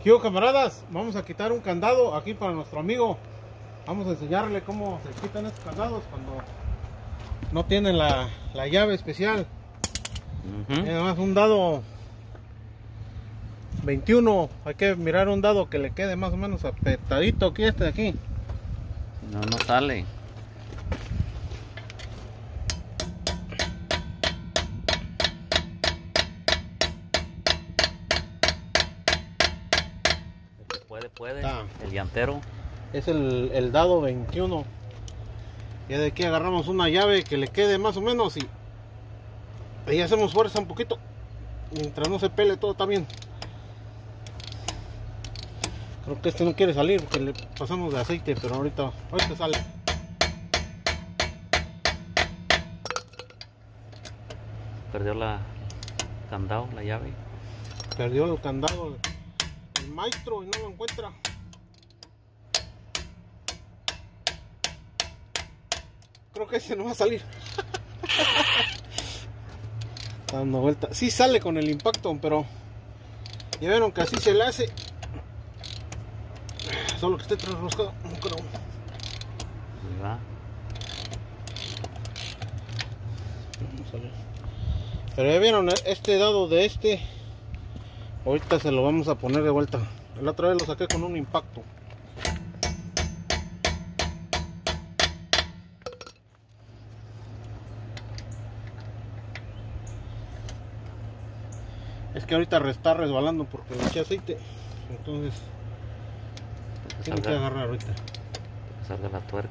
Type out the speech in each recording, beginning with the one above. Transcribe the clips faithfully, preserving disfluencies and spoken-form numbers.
¿Qué hubo, camaradas? Vamos a quitar un candado aquí para nuestro amigo. Vamos a enseñarle cómo se quitan estos candados cuando no tienen la, la llave especial. Uh-huh. Y además un dado veintiuno, hay que mirar un dado que le quede más o menos apretadito aquí, este de aquí. No, no sale. Puede, puede. Ah, el llantero. Es el, el dado veintiuno. Ya de aquí agarramos una llave que le quede más o menos y ahí hacemos fuerza un poquito. Mientras no se pele todo está bien. Creo que este no quiere salir porque le pasamos de aceite, pero ahorita, ahorita sale. Perdió la candado, la llave. Perdió el candado el maestro y no lo encuentra. Creo que ese no va a salir. Está dando vuelta. Sí sale con el impacto, pero ya vieron que así se le hace. Solo que esté trasroscado. No creo. Ahí va. Pero ya vieron este dado de este. Ahorita se lo vamos a poner de vuelta. La otra vez lo saqué con un impacto. Es que ahorita está resbalando porque le eché aceite. Entonces tiene que agarrar ahorita. Que salga la tuerca.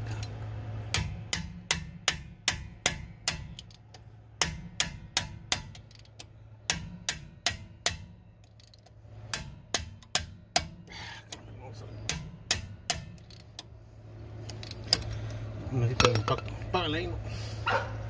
Necesito el impacto. Págale ahí, ¿no?